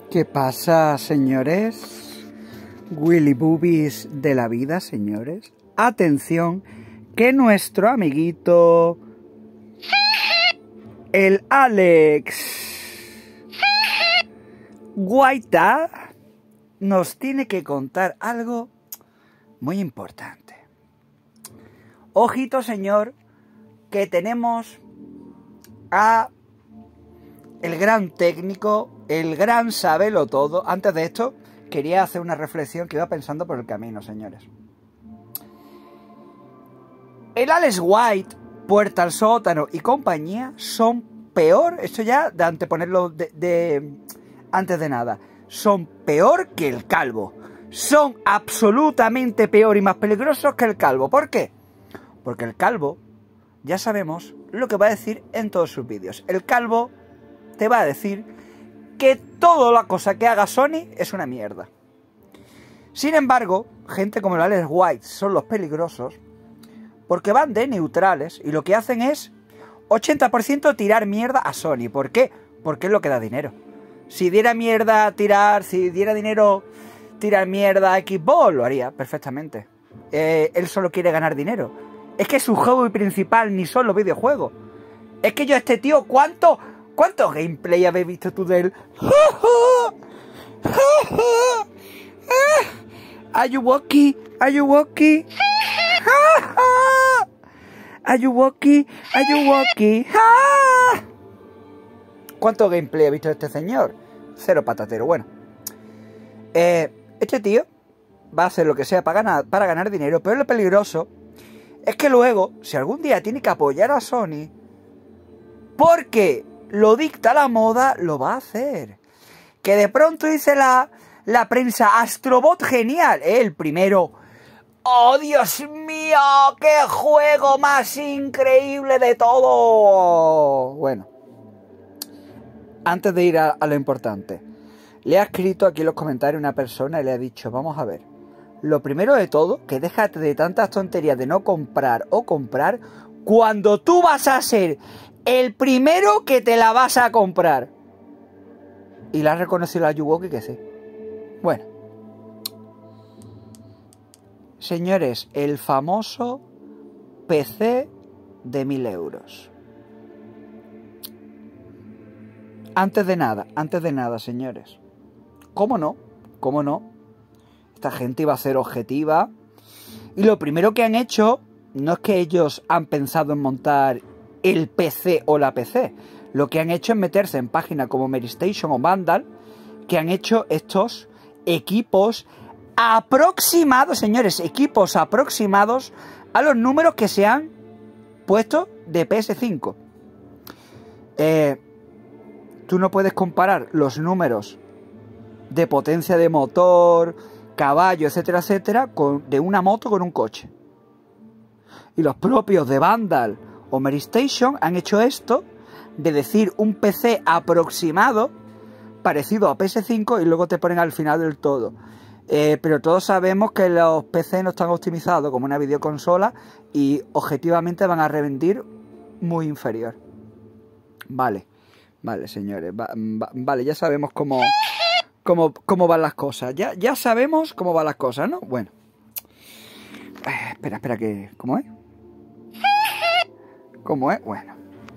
¿Qué pasa, señores? Willy Boobies de la vida, señores. Atención, que nuestro amiguito, el Alex Guaita, nos tiene que contar algo muy importante. Ojito, señor, que tenemos a el gran técnico, el gran sabelotodo. Antes de esto, quería hacer una reflexión que iba pensando por el camino, señores. El Alex White, Puerta al Sótano y compañía son peor, esto ya de anteponerlo antes de nada, son peor que el Calvo. Son absolutamente peor y más peligrosos que el Calvo. ¿Por qué? Porque el Calvo, ya sabemos lo que va a decir en todos sus vídeos. El Calvo te va a decir que toda la cosa que haga Sony es una mierda. Sin embargo, gente como el Alex White son los peligrosos porque van de neutrales y lo que hacen es 80% tirar mierda a Sony. ¿Por qué? Porque es lo que da dinero. Si diera dinero tirar mierda a Xbox, lo haría perfectamente. Él solo quiere ganar dinero. Es que su hobby principal ni son los videojuegos. Es que yo a este tío, ¿cuántos gameplay habéis visto tú de él? Are you walkie? Are you walkie? Are you walkie? Are you walkie? ¿Cuánto gameplay ha visto este señor? Cero patatero. Bueno, este tío va a hacer lo que sea para ganar dinero, pero lo peligroso es que luego, si algún día tiene que apoyar a Sony, porque lo dicta la moda, lo va a hacer. Que de pronto dice la prensa, Astrobot genial, el primero. ¡Oh, Dios mío! ¡Qué juego más increíble de todo! Bueno, antes de ir a lo importante, le ha escrito aquí en los comentarios una persona y le ha dicho, vamos a ver, lo primero de todo, que déjate de tantas tonterías de no comprar o comprar cuando tú vas a ser el primero que te la vas a comprar. Y la ha reconocido la Yuwoki que sí. Bueno, señores, el famoso PC de 1000 euros. Antes de nada, señores. ¿Cómo no? ¿Cómo no? Esta gente iba a ser objetiva. Y lo primero que han hecho no es que ellos han pensado en montar el PC o la PC. Lo que han hecho es meterse en páginas como Meristation o Vandal, que han hecho estos equipos aproximados, señores, equipos aproximados a los números que se han puesto de PS5. Tú no puedes comparar los números de potencia de motor, caballo, etcétera, etcétera, de una moto con un coche. Y los propios de Vandal o Meristation han hecho esto de decir un PC aproximado parecido a PS5 y luego te ponen al final del todo. Pero todos sabemos que los PC no están optimizados como una videoconsola y objetivamente van a rendir muy inferior. Vale, señores, vale, ya sabemos cómo van las cosas. Ya sabemos cómo van las cosas, ¿no? Bueno. Espera, que... ¿Cómo es? ¿Cómo es? Bueno.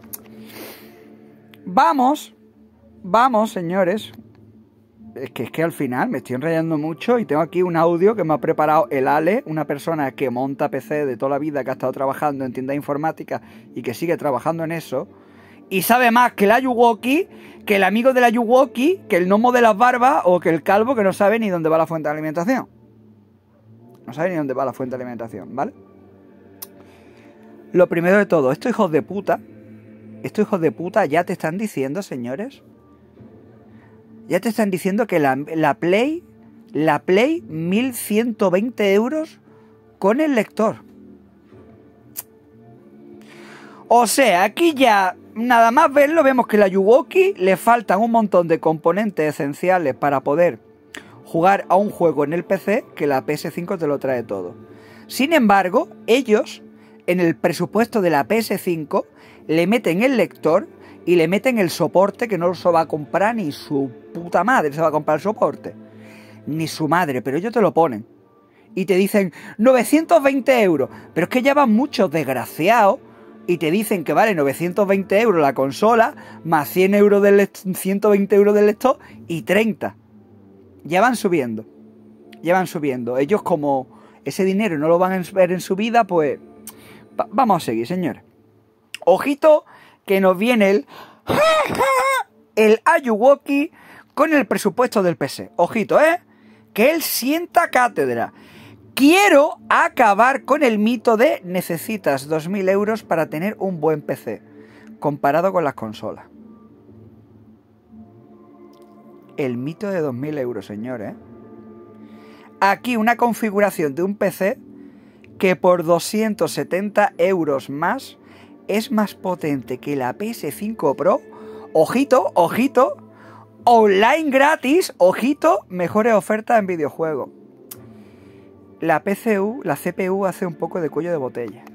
Vamos, señores. Es que al final me estoy enrollando mucho y tengo aquí un audio que me ha preparado el Ale, una persona que monta PC de toda la vida, que ha estado trabajando en tiendas informáticas y que sigue trabajando en eso. Y sabe más que la Yuwoki, que el amigo de la Yuwoki, que el gnomo de las barbas o que el calvo que no sabe ni dónde va la fuente de alimentación. No sabe ni dónde va la fuente de alimentación, ¿vale? Lo primero de todo, estos hijos de puta ya te están diciendo, señores, ya te están diciendo que la Play 1120 euros con el lector. O sea, aquí ya, nada más verlo, vemos que la Yuwoki le faltan un montón de componentes esenciales para poder jugar a un juego en el PC, que la PS5 te lo trae todo. Sin embargo, ellos, en el presupuesto de la PS5, le meten el lector y le meten el soporte que no se va a comprar ni su puta madre se va a comprar el soporte. Ni su madre, pero ellos te lo ponen. Y te dicen 920 euros. Pero es que ya van muchos desgraciados y te dicen que vale 920 euros la consola, más 100 euros del 120 euros del lector y 30. Ya van subiendo. Ya van subiendo. Ellos, como ese dinero no lo van a ver en su vida, pues vamos a seguir, señores. Ojito que nos viene el Ayuwoki con el presupuesto del PC. Ojito, que él sienta cátedra. Quiero acabar con el mito de necesitas 2.000 euros para tener un buen PC, comparado con las consolas. El mito de 2.000 euros, señores. Aquí una configuración de un PC que por 270 euros más es más potente que la PS5 Pro. Ojito, ojito, online gratis, ojito, mejores ofertas en videojuegos. La CPU hace un poco de cuello de botella.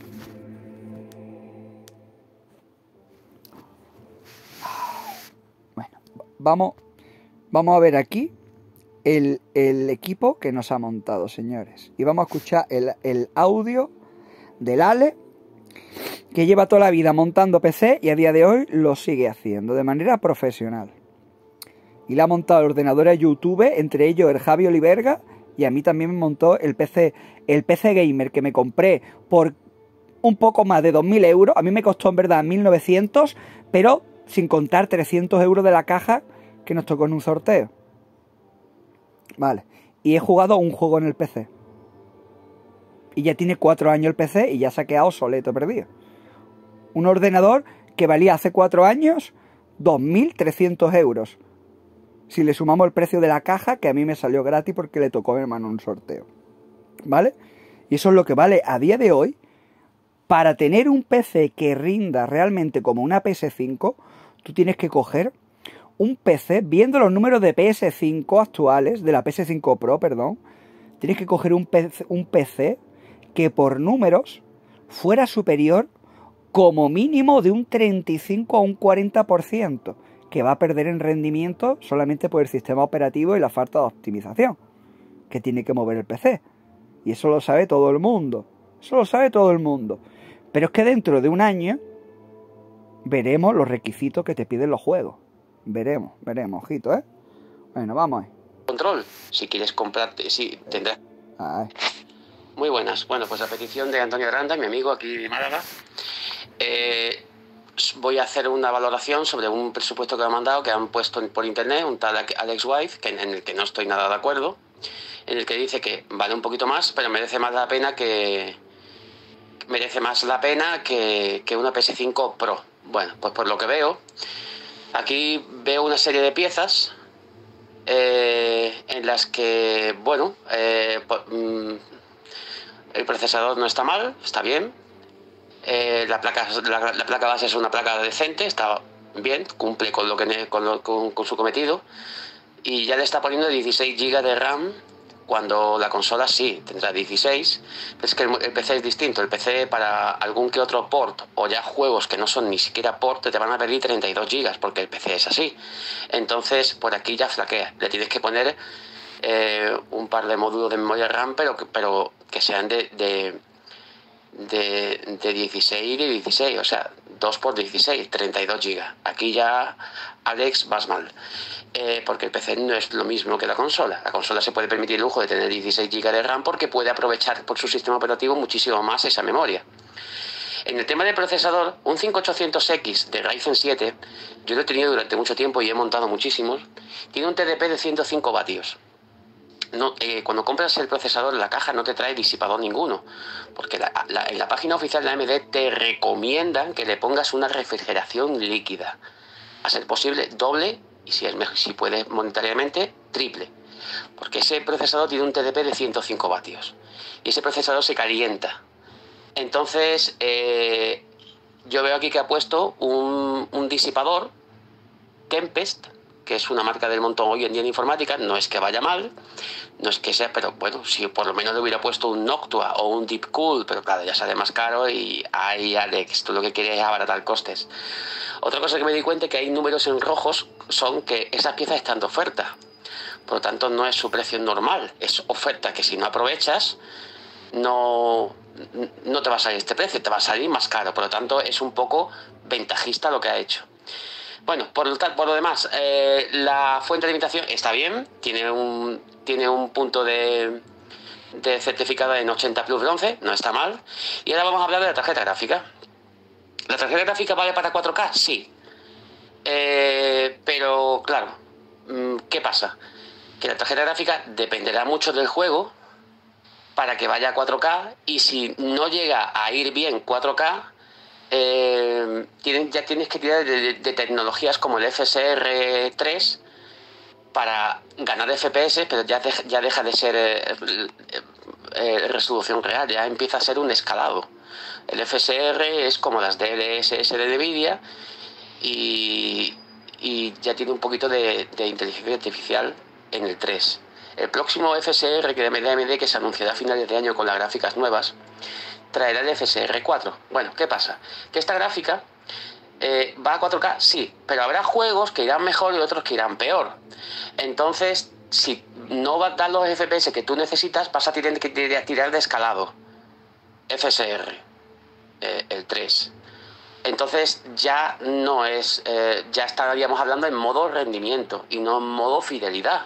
Bueno, vamos a ver aquí el equipo que nos ha montado, señores. Y vamos a escuchar el audio del Ale, que lleva toda la vida montando PC y a día de hoy lo sigue haciendo de manera profesional. Y le ha montado ordenadores YouTube, entre ellos el Javi Oliverga, y a mí también me montó el PC Gamer que me compré por un poco más de 2.000 euros. A mí me costó en verdad 1.900, pero sin contar 300 euros de la caja que nos tocó en un sorteo. Vale, y he jugado un juego en el PC. Y ya tiene 4 años el PC y ya se ha quedado obsoleto, perdido. Un ordenador que valía hace 4 años 2.300 euros. Si le sumamos el precio de la caja, que a mí me salió gratis porque le tocó a mi hermano un sorteo. ¿Vale? Y eso es lo que vale a día de hoy. Para tener un PC que rinda realmente como una PS5, tú tienes que coger un PC, viendo los números de PS5 actuales, de la PS5 Pro, perdón, tienes que coger un PC que por números fuera superior como mínimo de un 35 a un 40%, que va a perder en rendimiento solamente por el sistema operativo y la falta de optimización que tiene que mover el PC. Y eso lo sabe todo el mundo. Eso lo sabe todo el mundo. Pero es que dentro de un año veremos los requisitos que te piden los juegos. Veremos, ojito, ¿eh? Bueno, vamos ahí. Control, si quieres comprarte, sí, tendrás. Ay. Muy buenas. Bueno, pues a petición de Antonio Aranda, mi amigo aquí de Málaga, voy a hacer una valoración sobre un presupuesto que me han mandado, que han puesto por internet, un tal Alex White, en el que no estoy nada de acuerdo, en el que dice que vale un poquito más, pero merece más la pena que una PS5 Pro. Bueno, pues por lo que veo, aquí veo una serie de piezas en las que, bueno, el procesador no está mal, está bien. La placa base es una placa decente, está bien, cumple con con su cometido, y ya le está poniendo 16 GB de RAM, cuando la consola sí tendrá 16. Es que el PC es distinto. El PC, para algún que otro port o ya juegos que no son ni siquiera port, te van a pedir 32 GB, porque el PC es así. Entonces por aquí ya flaquea, le tienes que poner un par de módulos de memoria RAM, pero que sean de 16 y de 16, o sea, 2 por 16, 32 GB. Aquí ya, Alex, vas mal, porque el PC no es lo mismo que la consola. La consola se puede permitir el lujo de tener 16 GB de RAM porque puede aprovechar por su sistema operativo muchísimo más esa memoria. En el tema del procesador, un 5800X de Ryzen 7, yo lo he tenido durante mucho tiempo y he montado muchísimos, tiene un TDP de 105 vatios. No, cuando compras el procesador, la caja no te trae disipador ninguno, porque en la página oficial de AMD te recomiendan que le pongas una refrigeración líquida, a ser posible doble, y si puedes monetariamente, triple, porque ese procesador tiene un TDP de 105 vatios y ese procesador se calienta. Entonces yo veo aquí que ha puesto un disipador Tempest, que es una marca del montón hoy en día en informática, no es que vaya mal, no es que sea, pero bueno, si por lo menos le hubiera puesto un Noctua o un Deepcool, pero claro, ya sale más caro y ahí, Alex, tú lo que quieres es abaratar costes. Otra cosa que me di cuenta es que hay números en rojos, son que esas piezas están de oferta. Por lo tanto, no es su precio normal, es oferta que si no aprovechas, no te va a salir este precio, te va a salir más caro. Por lo tanto, es un poco ventajista lo que ha hecho. Bueno, por lo demás, la fuente de alimentación está bien, tiene un punto de certificado en 80 Plus bronce, no está mal. Y ahora vamos a hablar de la tarjeta gráfica. ¿La tarjeta gráfica vale para 4K? Sí. Pero, claro, ¿qué pasa? Que la tarjeta gráfica dependerá mucho del juego para que vaya a 4K, y si no llega a ir bien 4K, ya tienes que tirar de tecnologías como el FSR 3 para ganar FPS, pero ya deja de ser resolución real, ya empieza a ser un escalado. El FSR es como las DLSS de Nvidia y ya tiene un poquito de inteligencia artificial en el 3. El próximo FSR que de AMD, que se anunciará a finales de año con las gráficas nuevas, traerá el FSR 4. Bueno, ¿qué pasa? Que esta gráfica va a 4K, sí, pero habrá juegos que irán mejor y otros que irán peor. Entonces, si no va a dar los FPS que tú necesitas, vas a tener que tirar de escalado. FSR, el 3. Entonces ya no es, ya estaríamos hablando en modo rendimiento y no en modo fidelidad.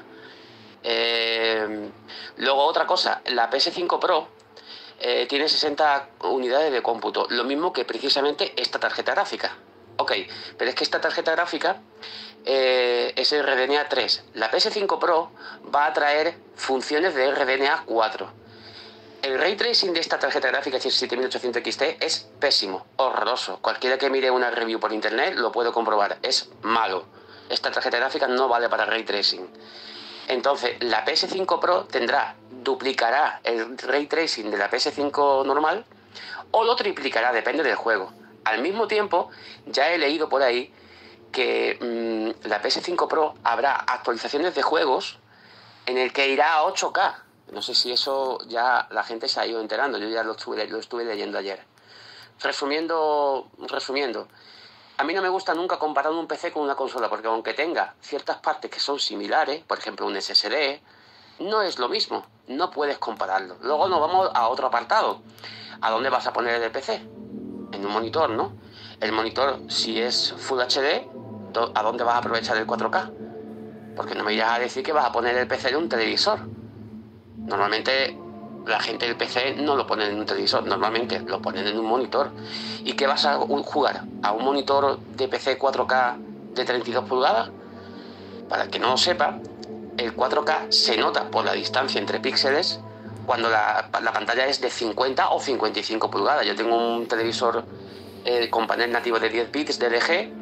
Luego otra cosa, la PS5 Pro tiene 60 unidades de cómputo, lo mismo que precisamente esta tarjeta gráfica. Ok, pero es que esta tarjeta gráfica es el RDNA 3. La PS5 Pro va a traer funciones de RDNA 4. El ray tracing de esta tarjeta gráfica 7800 XT es pésimo, horroroso. Cualquiera que mire una review por internet lo puede comprobar, es malo. Esta tarjeta gráfica no vale para ray tracing. Entonces, la PS5 Pro duplicará el ray tracing de la PS5 normal o lo triplicará, depende del juego. Al mismo tiempo, ya he leído por ahí que la PS5 Pro habrá actualizaciones de juegos en el que irá a 8K. No sé si eso ya la gente se ha ido enterando, yo ya lo estuve leyendo ayer. Resumiendo, a mí no me gusta nunca comparar un PC con una consola, porque aunque tenga ciertas partes que son similares, por ejemplo un SSD, no es lo mismo, no puedes compararlo. Luego nos vamos a otro apartado. ¿A dónde vas a poner el PC? En un monitor, ¿no? El monitor, si es Full HD, ¿a dónde vas a aprovechar el 4K? Porque no me irás a decir que vas a poner el PC en un televisor. Normalmente la gente del PC no lo pone en un televisor, normalmente lo ponen en un monitor. ¿Y qué vas a jugar? ¿A un monitor de PC 4K de 32 pulgadas? Para el que no lo sepa, el 4K se nota por la distancia entre píxeles cuando la pantalla es de 50 o 55 pulgadas. Yo tengo un televisor con panel nativo de 10 bits de LG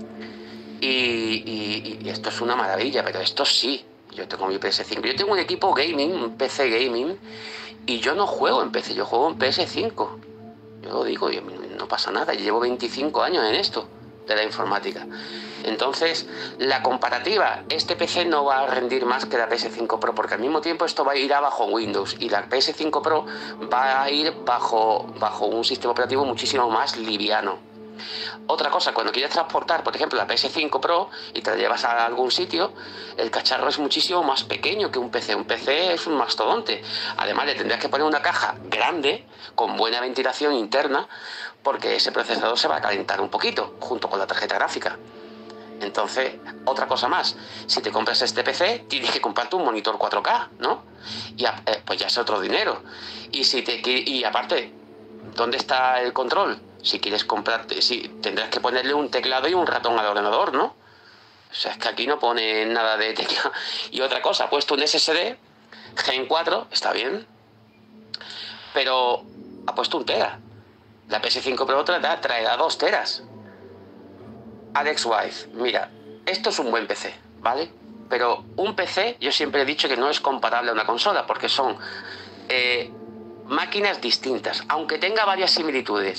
y esto es una maravilla, pero esto sí. Yo tengo mi PS5. Yo tengo un equipo gaming, un PC gaming, y yo no juego en PC, yo juego en PS5. Yo lo digo, no pasa nada, yo llevo 25 años en esto de la informática. Entonces, la comparativa, este PC no va a rendir más que la PS5 Pro, porque al mismo tiempo esto va a ir bajo Windows y la PS5 Pro va a ir bajo un sistema operativo muchísimo más liviano. Otra cosa, cuando quieres transportar, por ejemplo, la PS5 Pro y te la llevas a algún sitio, el cacharro es muchísimo más pequeño que un PC. Un PC es un mastodonte. Además, le tendrías que poner una caja grande, con buena ventilación interna, porque ese procesador se va a calentar un poquito, junto con la tarjeta gráfica. Entonces, otra cosa más, si te compras este PC, tienes que comprarte un monitor 4K, ¿no? Y pues ya es otro dinero. Y aparte, ¿dónde está el control? Si quieres comprarte, tendrás que ponerle un teclado y un ratón al ordenador, ¿no? O sea, es que aquí no pone nada de teclado. Y otra cosa, ha puesto un SSD Gen 4, está bien, pero ha puesto 1 tera. La PS5 Pro traerá 2 teras. Alex Wife, mira, esto es un buen PC, ¿vale? Pero un PC, yo siempre he dicho que no es comparable a una consola, porque son máquinas distintas, aunque tenga varias similitudes.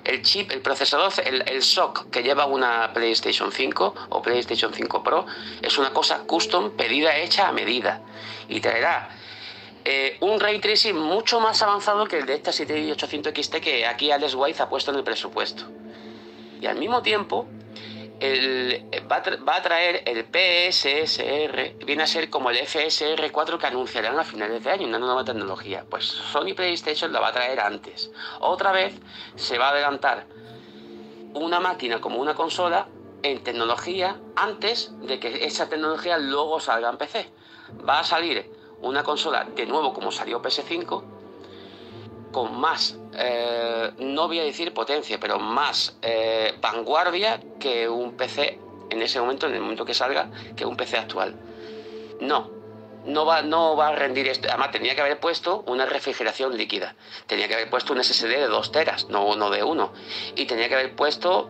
el chip, el procesador, el SoC que lleva una PlayStation 5 o PlayStation 5 Pro es una cosa custom, pedida, hecha a medida. Y traerá un Ray Tracing mucho más avanzado que el de esta 7800 XT que aquí Alex White ha puesto en el presupuesto. Y al mismo tiempo va a traer el PSSR, viene a ser como el FSR4 que anunciarán a finales de año, una nueva tecnología. Pues Sony PlayStation la va a traer antes. Otra vez se va a adelantar una máquina como una consola en tecnología antes de que esa tecnología luego salga en PC. Va a salir una consola de nuevo como salió PS5, con más, no voy a decir potencia, pero más vanguardia que un PC en ese momento, en el momento que salga, que un PC actual. No va a rendir esto. Además, tenía que haber puesto una refrigeración líquida. Tenía que haber puesto un SSD de 2 teras, no uno de 1. Y tenía que haber puesto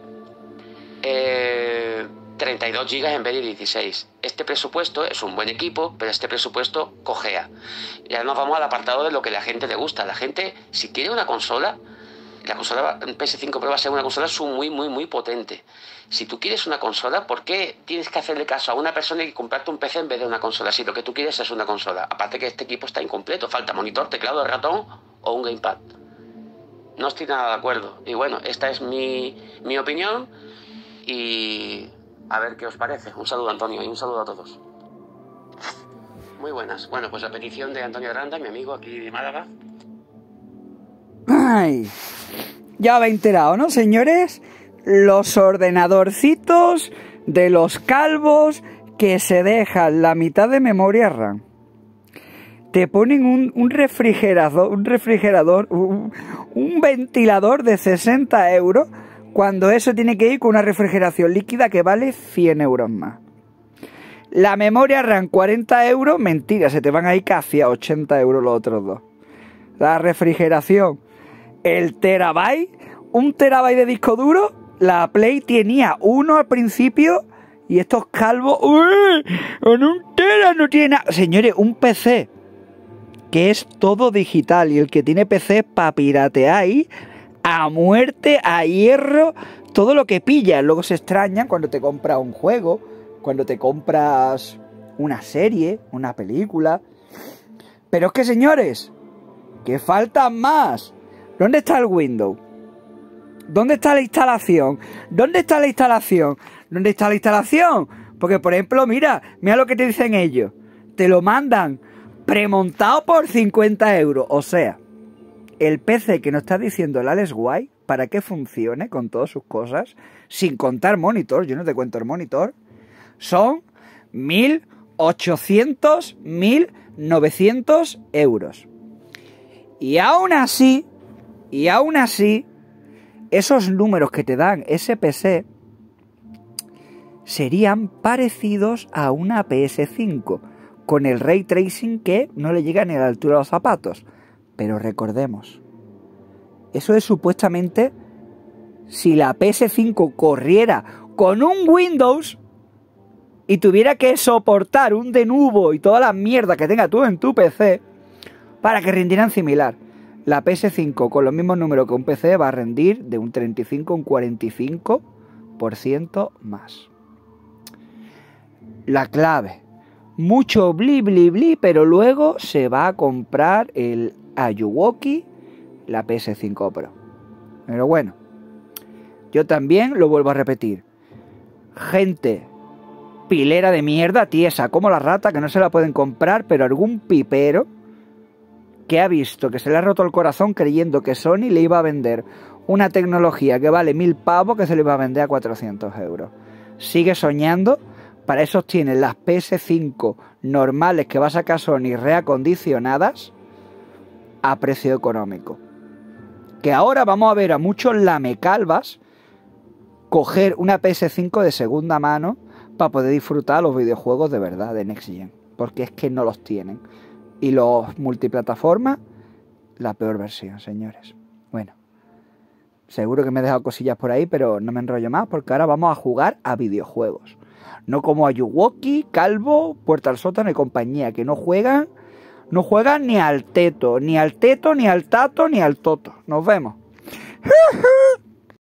32 GB en vez de 16. Este presupuesto es un buen equipo, pero este presupuesto cojea. Ya nos vamos al apartado de lo que a la gente le gusta. La gente, si quiere una consola, la consola PS5 Pro va a ser una consola muy potente. Si tú quieres una consola, ¿por qué tienes que hacerle caso a una persona y comprarte un PC en vez de una consola? Si lo que tú quieres es una consola. Aparte que este equipo está incompleto, falta monitor, teclado, ratón o un gamepad. No estoy nada de acuerdo. Y bueno, esta es mi opinión y a ver qué os parece. Un saludo, Antonio, y un saludo a todos. Muy buenas. Bueno, pues a petición de Antonio Aranda, mi amigo aquí de Málaga. Ay, ya habéis enterado, ¿no, señores? Los ordenadorcitos de los calvos que se dejan la mitad de memoria RAM. Te ponen un refrigerador, un ventilador de 60 euros, cuando eso tiene que ir con una refrigeración líquida que vale 100 euros más. La memoria RAM 40 euros, mentira, se te van a ir casi a 80 euros los otros dos. La refrigeración, el terabyte, un terabyte de disco duro, la Play tenía uno al principio y estos calvos, ¡uy! En un tera no tiene nada. Señores, un PC que es todo digital y el que tiene PC para piratear ahí, a muerte, a hierro, todo lo que pilla. Luego se extrañan cuando te compras un juego, cuando te compras una serie, una película. Pero es que, señores, que faltan más. ¿Dónde está el Windows? ¿Dónde está la instalación? ¿Dónde está la instalación? ¿Dónde está la instalación? Porque, por ejemplo, mira lo que te dicen ellos. Te lo mandan premontado por 50 euros. O sea, el PC que nos está diciendo el Alex White, para que funcione con todas sus cosas, sin contar monitor, yo no te cuento el monitor, son 1.800, 1.900 euros. Y aún así, esos números que te dan ese PC serían parecidos a una PS5, con el Ray Tracing que no le llega ni a la altura de los zapatos. Pero recordemos, eso es supuestamente si la PS5 corriera con un Windows y tuviera que soportar un Denuvo y toda la mierda que tenga tú en tu PC para que rindieran similar. La PS5 con los mismos números que un PC va a rendir de un 35 a un 45% más. La clave. Mucho bli, pero luego se va a comprar el Ayuwoki, la PS5 Pro. Pero bueno, yo también lo vuelvo a repetir. Gente pilera de mierda, tiesa como la rata, que no se la pueden comprar, pero algún pipero que ha visto que se le ha roto el corazón creyendo que Sony le iba a vender una tecnología que vale 1.000 pavos, que se le iba a vender a 400 euros. Sigue soñando. Para eso tienen las PS5 normales que va a sacar Sony reacondicionadas a precio económico. Que ahora vamos a ver a muchos lamecalvas coger una PS5 de segunda mano para poder disfrutar los videojuegos de verdad de Next Gen. Porque es que no los tienen. Y los multiplataformas, la peor versión, señores. Bueno, seguro que me he dejado cosillas por ahí, pero no me enrollo más porque ahora vamos a jugar a videojuegos. No como Ayuwoki, Calvo, Puerta al Sótano y compañía, que no juegan ni al teto, ni al tato, ni al toto. Nos vemos.